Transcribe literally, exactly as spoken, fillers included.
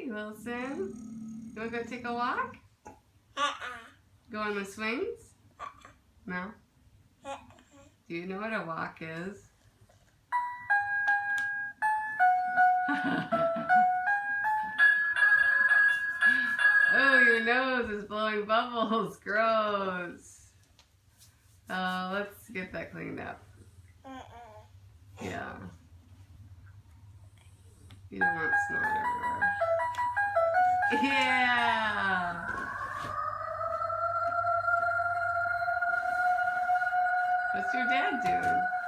Hey, Wilson. You want to go take a walk? Uh-uh. Go on the swings? Uh-uh. No? Uh-uh. Do you know what a walk is? Oh, your nose is blowing bubbles. Gross. Uh, let's get that cleaned up. Uh-uh. Yeah. You don't want snot everywhere. Yeah! What's your dad doing?